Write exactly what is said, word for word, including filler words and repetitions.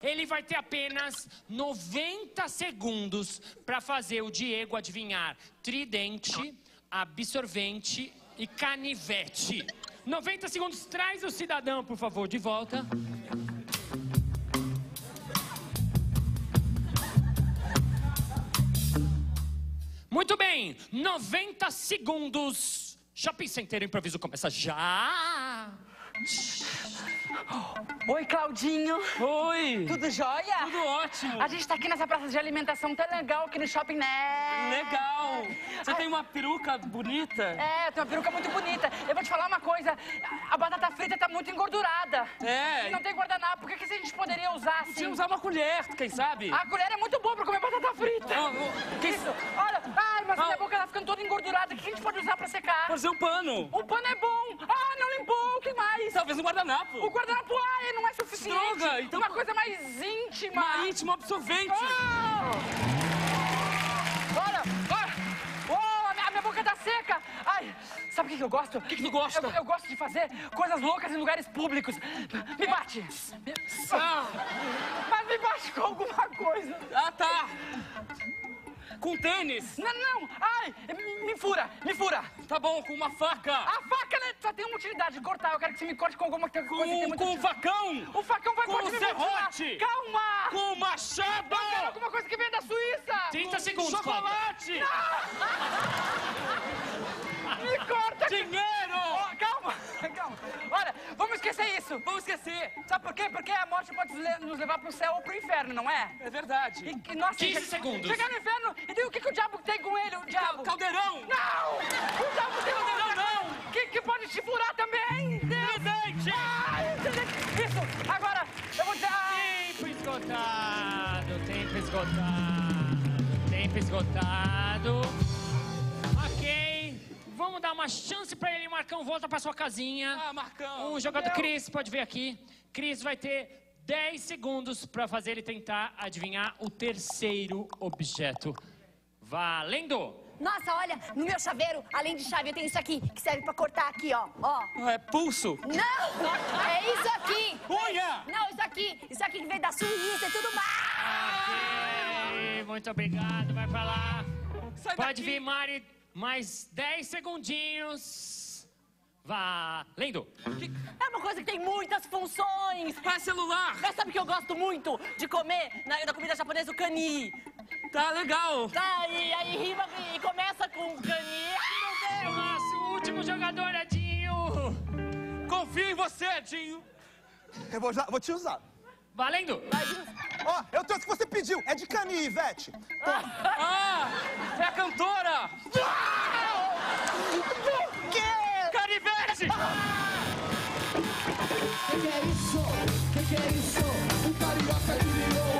Ele vai ter apenas noventa segundos para fazer o Diego adivinhar tridente, absorvente e canivete. noventa segundos. Traz o cidadão, por favor, de volta. Muito bem, noventa segundos. Shopping Center Improviso começa já. Oi, Claudinho. Oi. Tudo jóia? Tudo ótimo. A gente tá aqui nessa praça de alimentação tão legal aqui no shopping, né? Legal. Você Ai. tem uma peruca bonita. É, tem uma peruca muito bonita. Eu vou te falar uma coisa. A batata frita tá muito engordurada. É. E não tem guardanapo. O que, que a gente poderia usar assim? Podia usar uma colher, quem sabe? A colher é muito boa pra comer batata frita. Oh, oh, quem... Isso. Olha, ai, mas a Ah. minha boca tá ficando toda engordurada. O que a gente pode usar pra secar? Fazer um pano. O pano é bom. Ah, não limpou. O que mais? Talvez um guardanapo. O guardanapo, ai, não é suficiente. Droga, então- Uma coisa mais íntima. Uma íntima absorvente. Ah! Olha, olha. Oh, a minha, a minha boca tá seca. Ai, sabe o que, que eu gosto? O que, que tu gosta? Eu, eu gosto de fazer coisas loucas em lugares públicos. Me bate. Me- Ah, Mas me bate com alguma coisa. ah, tá. Com tênis. Não, não. Ai, me, me fura, me fura. Tá bom, com uma faca. A faca, né, só tem uma utilidade de cortar. Eu quero que você me corte com alguma coisa que tem Com, muita com um utilidade. facão. O facão vai com pode um me serrote. mutilar. Calma. Com um machado. Eu quero alguma coisa que vem da Suíça. trinta segundos, Chocolate. Me corta. Dinheiro. Oh, calma, calma. Olha, vamos esquecer isso. Vamos esquecer. Sabe por quê? Porque a morte pode le- nos levar pro céu ou pro inferno, não é? É verdade. E, que- nossa, quinze che- segundos. Chegar no inferno, e daí o que, que o diabo tem com ele, o diabo? Caldeirão. Não! O diabo tem um Não, não. Que, que pode te furar também! Tridente. Ai, entendeu? Isso! Agora, eu vou dizer... ai, Tempo esgotado, tempo esgotado, tempo esgotado. Ok, vamos dar uma chance pra ele, Marcão, volta pra sua casinha. Ah, Marcão. O jogador Meu. Cris, pode ver aqui. Cris vai ter dez segundos pra fazer ele tentar adivinhar o terceiro objeto. Valendo! Nossa, olha, no meu chaveiro, além de chave, eu tenho isso aqui, que serve pra cortar aqui, ó. Ó. Ah, é pulso. Não! É isso aqui! Unha. Não, isso aqui! Isso aqui que veio da Suíça e tudo mais! Ok, muito obrigado, vai pra lá. Sai Pode daqui. vir, Mari, mais dez segundinhos. Valendo! É uma coisa que tem muitas funções! Ah, celular. Mas sabe o que eu gosto muito de comer na, na comida japonesa? O cani. Tá legal. Tá, e aí rima e começa com cani. O nosso último jogador, Edinho. Confio em você, Edinho. Eu vou, já, vou te usar. Valendo! Ó, eu trouxe o que você pediu. É de cani, Ivete. Ah, é a cantora. Que? Canivete. Que que é isso? Que que é isso? O carioca eliminou